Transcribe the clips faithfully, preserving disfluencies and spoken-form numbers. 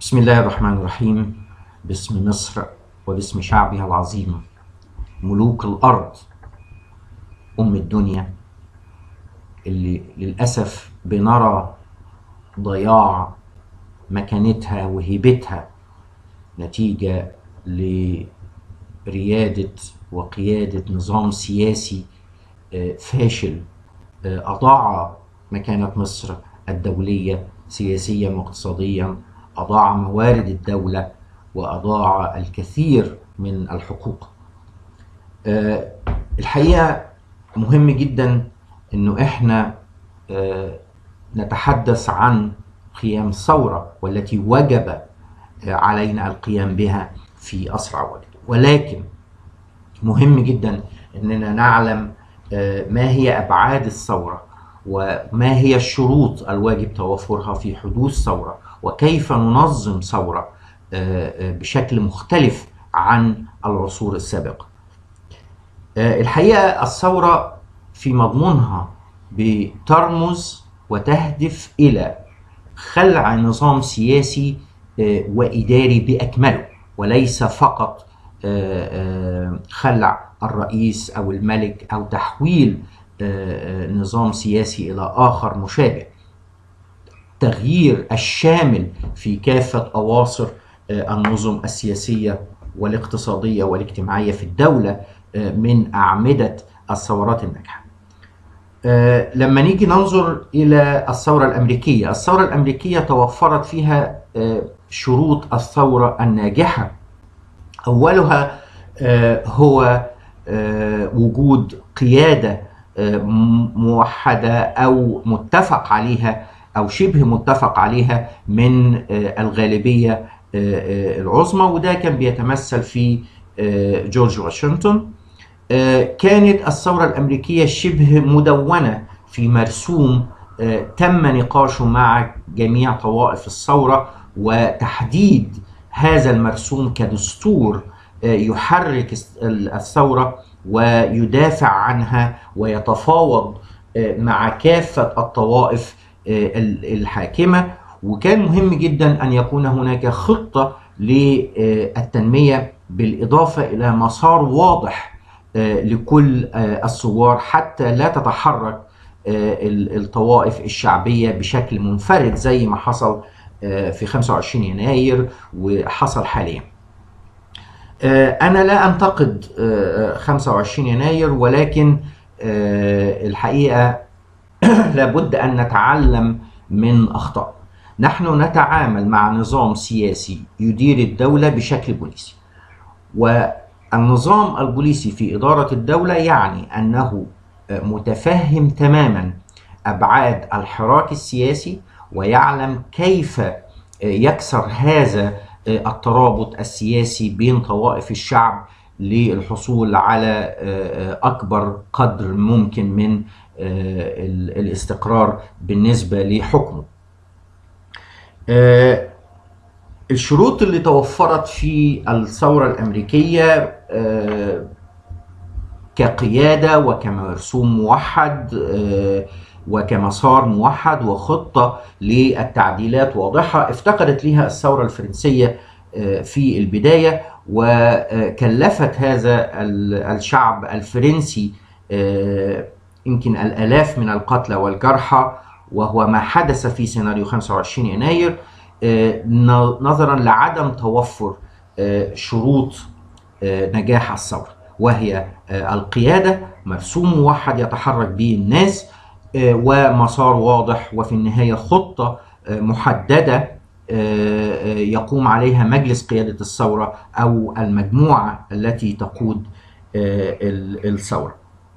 بسم الله الرحمن الرحيم. باسم مصر وباسم شعبها العظيم، ملوك الأرض أم الدنيا اللي للأسف بنرى ضياع مكانتها وهيبتها نتيجة لريادة وقيادة نظام سياسي فاشل أضاع مكانة مصر الدولية سياسيا واقتصاديا، أضاع موارد الدولة وأضاع الكثير من الحقوق. الحقيقة مهم جدا أنه إحنا نتحدث عن قيام ثورة والتي وجب علينا القيام بها في أسرع وقت، ولكن مهم جدا أننا نعلم ما هي أبعاد الثورة وما هي الشروط الواجب توفرها في حدوث ثورة، وكيف ننظم ثورة بشكل مختلف عن العصور السابقة. الحقيقة الثورة في مضمونها بترمز وتهدف إلى خلع نظام سياسي وإداري بأكمله، وليس فقط خلع الرئيس أو الملك أو تحويل نظام سياسي إلى آخر مشابه. تغيير الشامل في كافة أواصر النظم السياسية والاقتصادية والاجتماعية في الدولة من أعمدة الثورات الناجحة. لما نيجي ننظر إلى الثورة الأمريكية، الثورة الأمريكية توفرت فيها شروط الثورة الناجحة. أولها هو وجود قيادة موحدة أو متفق عليها أو شبه متفق عليها من الغالبية العظمى، وده كان بيتمثل في جورج واشنطن. كانت الثورة الأمريكية شبه مدونة في مرسوم تم نقاشه مع جميع طوائف الثورة، وتحديد هذا المرسوم كدستور يحرك الثورة ويدافع عنها ويتفاوض مع كافة الطوائف الحاكمة. وكان مهم جدا أن يكون هناك خطة للتنمية بالإضافة إلى مسار واضح لكل الثوار حتى لا تتحرك الطوائف الشعبية بشكل منفرد زي ما حصل في خمسة وعشرين يناير وحصل حاليا. أنا لا أنتقد خمسة وعشرين يناير، ولكن الحقيقة لابد أن نتعلم من أخطاء. نحن نتعامل مع نظام سياسي يدير الدولة بشكل بوليسي، والنظام البوليسي في إدارة الدولة يعني أنه متفهم تماما أبعاد الحراك السياسي ويعلم كيف يكسر هذا الترابط السياسي بين طوائف الشعب للحصول على أكبر قدر ممكن من الاستقرار بالنسبة لحكمه. الشروط اللي توفرت في الثورة الأمريكية كقيادة وكمرسوم موحد وكمسار موحد وخطة للتعديلات واضحة افتقدت لها الثورة الفرنسية في البداية، وكلفت هذا الشعب الفرنسي يمكن الآلاف من القتلى والجرحى، وهو ما حدث في سيناريو خمسة وعشرين يناير نظرا لعدم توفر شروط نجاح الثورة، وهي القيادة، مرسوم موحد يتحرك به الناس، ومسار واضح، وفي النهاية خطة محددة يقوم عليها مجلس قيادة الثورة أو المجموعة التي تقود الثورة.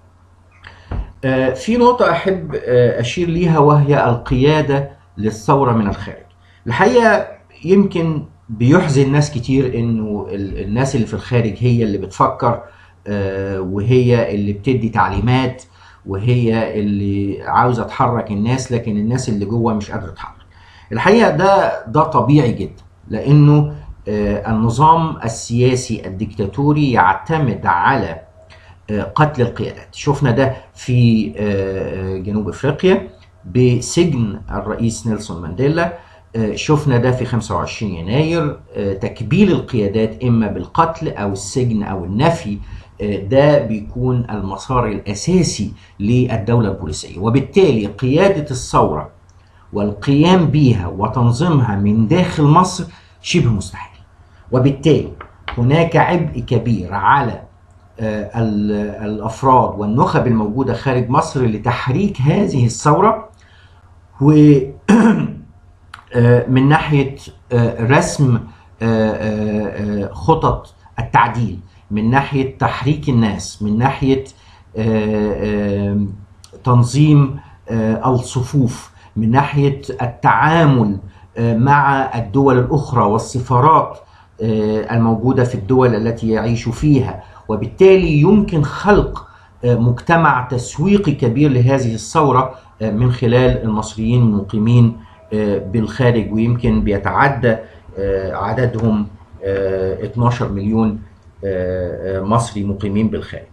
في نقطة أحب أشير ليها وهي القيادة للثورة من الخارج. الحقيقة يمكن بيحزن ناس كتير إنه الناس اللي في الخارج هي اللي بتفكر وهي اللي بتدي تعليمات وهي اللي عاوزة تحرك الناس، لكن الناس اللي جوه مش قادرة تتحرك. الحقيقة ده ده طبيعي جدا، لأنه النظام السياسي الديكتاتوري يعتمد على قتل القيادات. شفنا ده في جنوب افريقيا بسجن الرئيس نيلسون مانديلا، شفنا ده في خمسة وعشرين يناير، تكبيل القيادات إما بالقتل أو السجن أو النفي، ده بيكون المسار الأساسي للدولة البوليسية. وبالتالي قيادة الثورة والقيام بها وتنظيمها من داخل مصر شبه مستحيل، وبالتالي هناك عبء كبير على الأفراد والنخب الموجودة خارج مصر لتحريك هذه الثورة، ومن ناحية رسم خطط التعديل، من ناحية تحريك الناس، من ناحية تنظيم الصفوف، من ناحية التعامل مع الدول الأخرى والسفارات الموجودة في الدول التي يعيش فيها. وبالتالي يمكن خلق مجتمع تسويقي كبير لهذه الثورة من خلال المصريين المقيمين بالخارج، ويمكن بيتعدى عددهم اتناشر مليون مصري مقيمين بالخارج.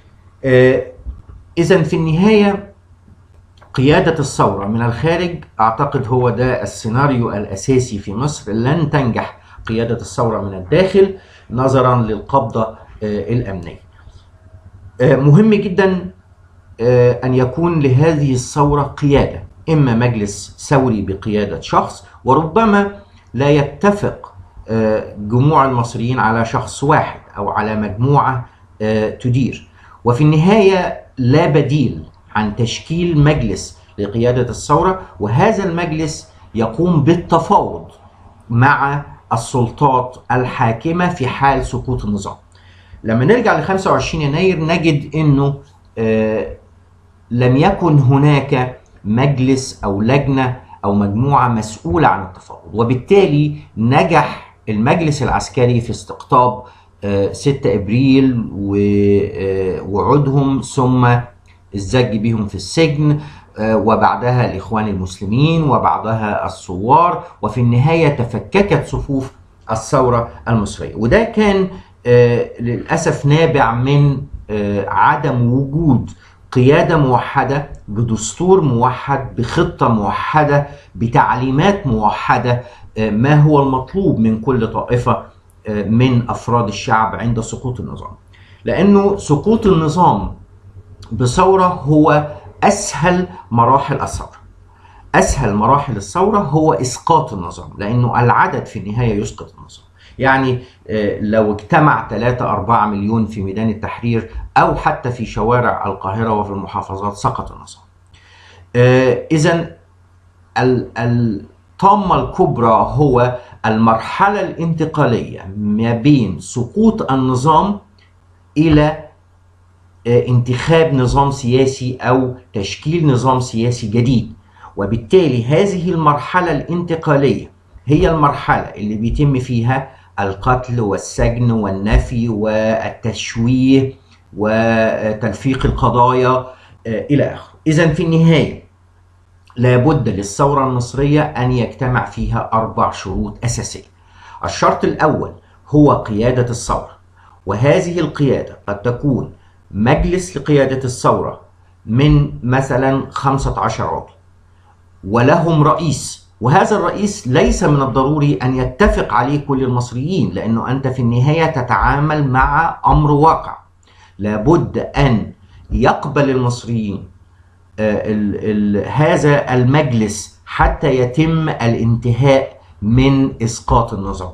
إذن في النهاية قيادة الثورة من الخارج أعتقد هو ده السيناريو الأساسي في مصر. لن تنجح قيادة الثورة من الداخل نظرا للقبضة الأمنية. مهم جدا أن يكون لهذه الثورة قيادة، إما مجلس ثوري بقيادة شخص، وربما لا يتفق جموع المصريين على شخص واحد أو على مجموعة تدير. وفي النهاية لا بديل عن تشكيل مجلس لقيادة الثورة، وهذا المجلس يقوم بالتفاوض مع السلطات الحاكمة في حال سقوط النظام. لما نرجع ل خمسة وعشرين يناير نجد انه آه لم يكن هناك مجلس او لجنة او مجموعة مسؤولة عن التفاوض، وبالتالي نجح المجلس العسكري في استقطاب آه ستة ابريل ووعودهم، ثم الزج بهم في السجن، آه وبعدها الاخوان المسلمين، وبعدها الثوار، وفي النهاية تفككت صفوف الثورة المصرية. وده كان آه للأسف نابع من آه عدم وجود قيادة موحدة بدستور موحد بخطة موحدة بتعليمات موحدة، آه ما هو المطلوب من كل طائفة آه من أفراد الشعب عند سقوط النظام. لأنه سقوط النظام بثورة هو أسهل مراحل الثورة. أسهل مراحل الثورة هو إسقاط النظام، لأنه العدد في النهاية يسقط النظام. يعني لو اجتمع ثلاثة أربعة مليون في ميدان التحرير أو حتى في شوارع القاهرة وفي المحافظات سقط النظام. إذن الطامة الكبرى هو المرحلة الانتقالية ما بين سقوط النظام إلى انتخاب نظام سياسي أو تشكيل نظام سياسي جديد. وبالتالي هذه المرحلة الانتقالية هي المرحلة اللي بيتم فيها القتل والسجن والنفي والتشويه وتلفيق القضايا إلى آخره. إذن في النهاية لابد للثورة المصرية أن يجتمع فيها أربع شروط أساسية. الشرط الأول هو قيادة الثورة، وهذه القيادة قد تكون مجلس لقيادة الثورة من مثلا خمسة عشر عضو ولهم رئيس، وهذا الرئيس ليس من الضروري أن يتفق عليه كل المصريين، لأنه أنت في النهاية تتعامل مع أمر واقع. لابد أن يقبل المصريين ال ال هذا المجلس حتى يتم الانتهاء من إسقاط النظام.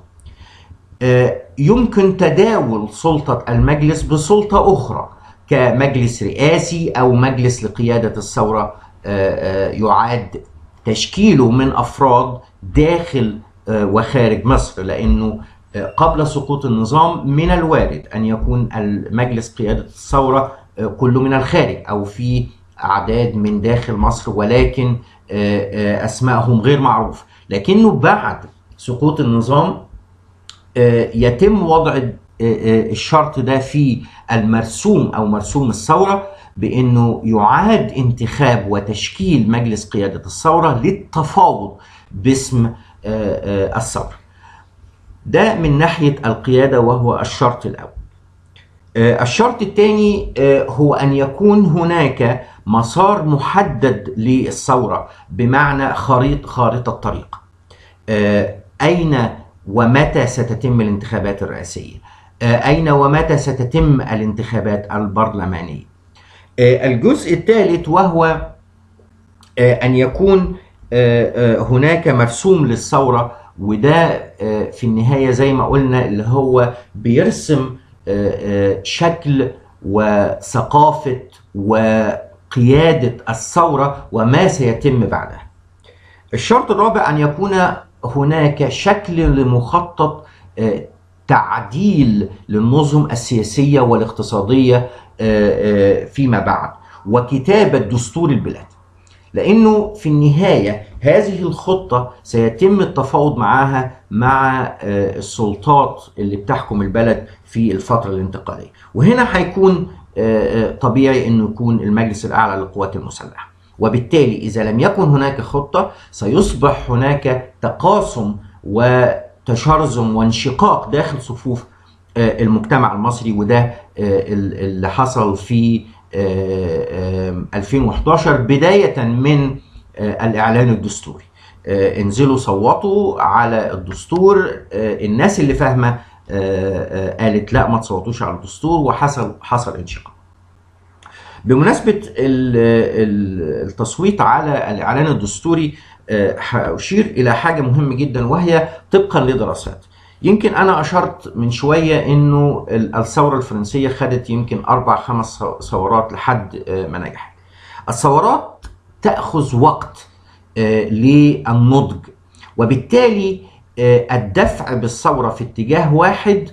يمكن تداول سلطة المجلس بسلطة أخرى كمجلس رئاسي أو مجلس لقيادة الثورة يعاد تشكيله من أفراد داخل وخارج مصر، لأنه قبل سقوط النظام من الوارد أن يكون المجلس قيادة الثورة كله من الخارج أو في أعداد من داخل مصر ولكن أسمائهم غير معروف. لكنه بعد سقوط النظام يتم وضع الشرط ده في المرسوم أو مرسوم الثورة، بأنه يعاد انتخاب وتشكيل مجلس قيادة الثورة للتفاوض باسم الثورة. ده من ناحية القيادة وهو الشرط الأول. الشرط الثاني هو أن يكون هناك مسار محدد للثورة، بمعنى خريطة خارطة طريق. أين ومتى ستتم الانتخابات الرئاسية؟ أين ومتى ستتم الانتخابات البرلمانية؟ الجزء الثالث وهو أن يكون هناك مرسوم للثورة، وده في النهاية زي ما قلنا اللي هو بيرسم شكل وثقافة وقيادة الثورة وما سيتم بعدها. الشرط الرابع أن يكون هناك شكل لمخطط تعديل للنظم السياسية والاقتصادية فيما بعد، وكتابة دستور البلاد، لأنه في النهاية هذه الخطة سيتم التفاوض معها مع السلطات اللي بتحكم البلد في الفترة الانتقالية. وهنا هيكون طبيعي أنه يكون المجلس الأعلى للقوات المسلحة، وبالتالي إذا لم يكن هناك خطة سيصبح هناك تقاسم وتشرذم وانشقاق داخل صفوف المجتمع المصري، وده اللي حصل في ألفين وإحدى عشر بداية من الإعلان الدستوري. انزلوا صوتوا على الدستور، الناس اللي فاهمة قالت لا ما تصوتوش على الدستور، وحصل حصل انشقاق. بمناسبة التصويت على الإعلان الدستوري هأشير إلى حاجة مهمة جدا، وهي طبقا لدراسات. يمكن أنا أشرت من شوية إنه الثورة الفرنسية خدت يمكن أربع خمس ثورات لحد ما نجحت. الثورات تأخذ وقت للنضج، وبالتالي الدفع بالثورة في اتجاه واحد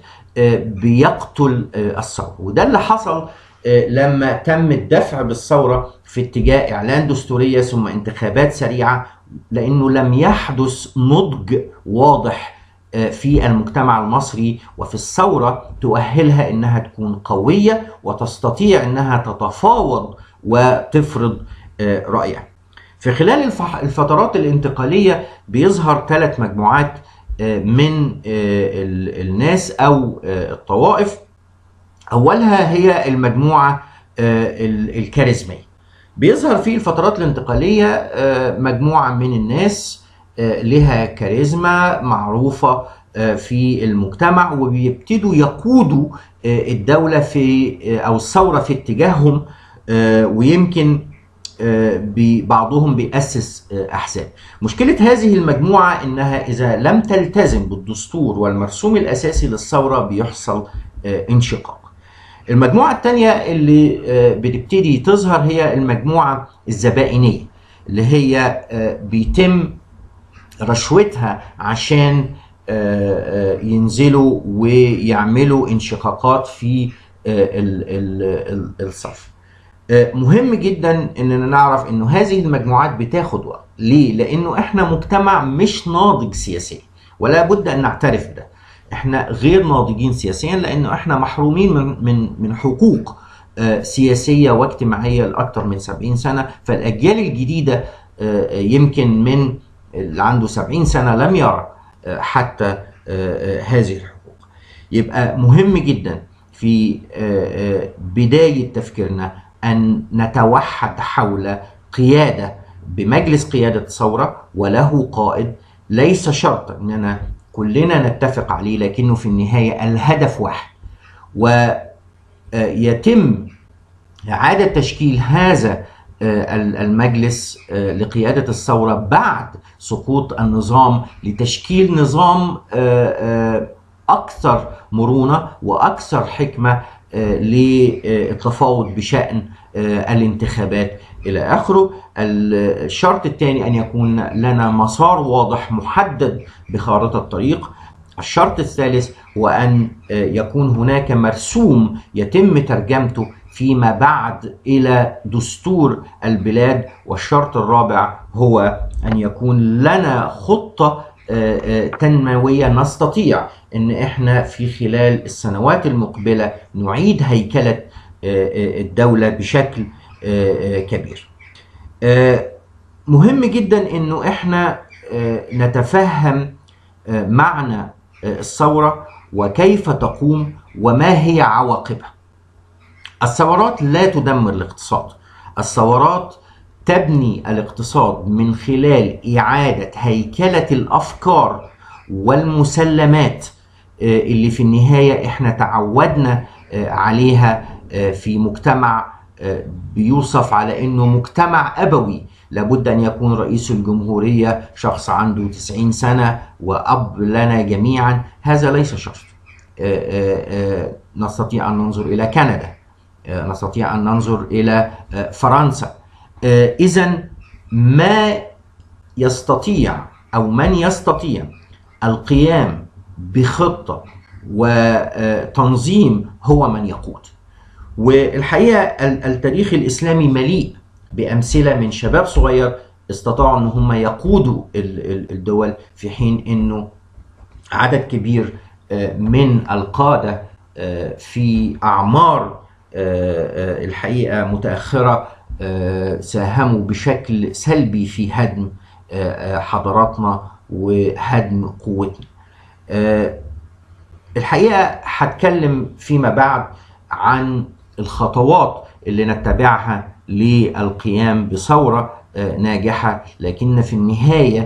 بيقتل الثورة، وده اللي حصل لما تم الدفع بالثورة في اتجاه إعلان دستورية ثم انتخابات سريعة، لأنه لم يحدث نضج واضح في المجتمع المصري وفي الثورة تؤهلها إنها تكون قوية وتستطيع إنها تتفاوض وتفرض رأيها. في خلال الفترات الانتقالية بيظهر ثلاث مجموعات من الناس أو الطوائف. أولها هي المجموعة الكاريزمية. بيظهر في الفترات الانتقالية مجموعة من الناس لها كاريزما معروفة في المجتمع، وبيبتدوا يقودوا الدولة في أو الثورة في اتجاههم، ويمكن بعضهم بيأسس أحزاب. مشكلة هذه المجموعة إنها إذا لم تلتزم بالدستور والمرسوم الأساسي للثورة بيحصل انشقاق. المجموعة الثانية اللي بتبتدي تظهر هي المجموعة الزبائنية، اللي هي بيتم رشوتها عشان ينزلوا ويعملوا انشقاقات في الصف. مهم جدا اننا نعرف انه هذه المجموعات بتاخد وقت. ليه؟ لانه احنا مجتمع مش ناضج سياسيا، ولا بد ان نعترف بده. احنا غير ناضجين سياسيا لانه احنا محرومين من من من حقوق سياسيه واجتماعيه لاكثر من سبعين سنه، فالاجيال الجديده يمكن من اللي عنده سبعين سنه لم يرى حتى هذه الحقوق. يبقى مهم جدا في بدايه تفكيرنا أن نتوحد حول قيادة بمجلس قيادة ثورة وله قائد. ليس شرطا أننا كلنا نتفق عليه، لكنه في النهاية الهدف واحد، ويتم إعادة تشكيل هذا المجلس لقيادة الثورة بعد سقوط النظام لتشكيل نظام أكثر مرونة وأكثر حكمة للتفاوض بشأن الانتخابات إلى آخره. الشرط الثاني أن يكون لنا مسار واضح محدد بخارطة الطريق. الشرط الثالث هو أن يكون هناك مرسوم يتم ترجمته فيما بعد إلى دستور البلاد. والشرط الرابع هو أن يكون لنا خطة تنموية نستطيع أن إحنا في خلال السنوات المقبلة نعيد هيكلة الدولة بشكل كبير. مهم جدا أنه إحنا نتفهم معنى الثورة وكيف تقوم وما هي عواقبها. الثورات لا تدمر الاقتصاد، الثورات تبني الاقتصاد من خلال إعادة هيكلة الأفكار والمسلمات اللي في النهاية احنا تعودنا عليها في مجتمع بيوصف على انه مجتمع أبوي. لابد أن يكون رئيس الجمهورية شخص عنده تسعين سنة وأب لنا جميعا. هذا ليس شرط. نستطيع أن ننظر إلى كندا، نستطيع أن ننظر إلى فرنسا. إذن ما يستطيع أو من يستطيع القيام بخطة وتنظيم هو من يقود. والحقيقة التاريخ الإسلامي مليء بأمثلة من شباب صغير استطاعوا أن هم يقودوا الدول، في حين أنه عدد كبير من القادة في أعمار الحقيقة متأخرة ساهموا بشكل سلبي في هدم حضاراتنا وهدم قوتنا. الحقيقة هتكلم فيما بعد عن الخطوات اللي نتبعها للقيام بثورة ناجحة، لكن في النهاية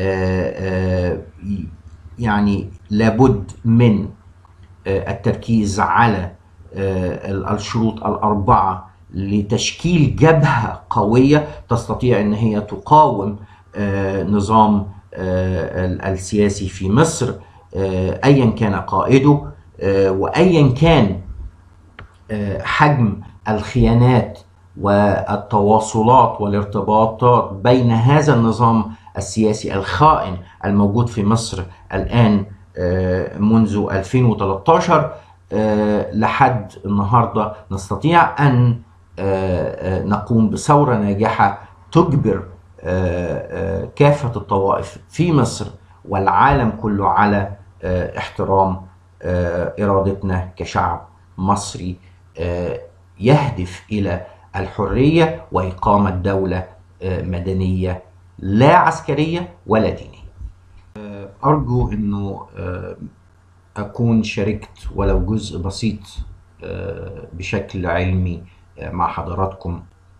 يعني لابد من التركيز على الشروط الأربعة لتشكيل جبهة قوية تستطيع أن هي تقاوم نظام السياسي في مصر أيا كان قائده وأيا كان حجم الخيانات والتواصلات والارتباطات بين هذا النظام السياسي الخائن الموجود في مصر الآن منذ ألفين وثلاثة عشر لحد النهاردة. نستطيع أن نقوم بثورة ناجحة تجبر كافة الطوائف في مصر والعالم كله على احترام إرادتنا كشعب مصري يهدف إلى الحرية وإقامة دولة مدنية لا عسكرية ولا دينية. أرجو أنه أكون شاركت ولو جزء بسيط بشكل علمي مع حضراتكم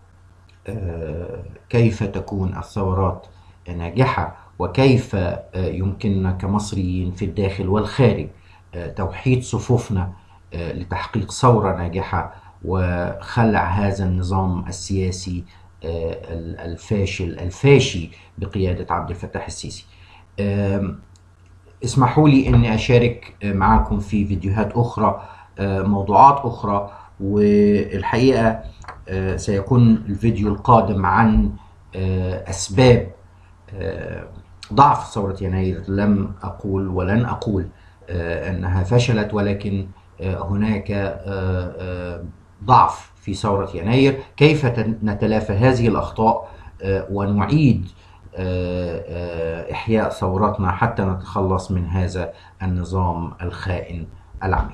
كيف تكون الثورات ناجحة وكيف يمكننا كمصريين في الداخل والخارج توحيد صفوفنا لتحقيق ثورة ناجحة وخلع هذا النظام السياسي الفاشل الفاشي بقيادة عبد الفتاح السيسي. اسمحوا لي أني أشارك معكم في فيديوهات أخرى، موضوعات أخرى، والحقيقة سيكون الفيديو القادم عن أسباب ضعف ثورة يناير. لم أقول ولن أقول أنها فشلت، ولكن هناك ضعف في ثورة يناير. كيف نتلافى هذه الأخطاء ونعيد إحياء ثوراتنا حتى نتخلص من هذا النظام الخائن العميق.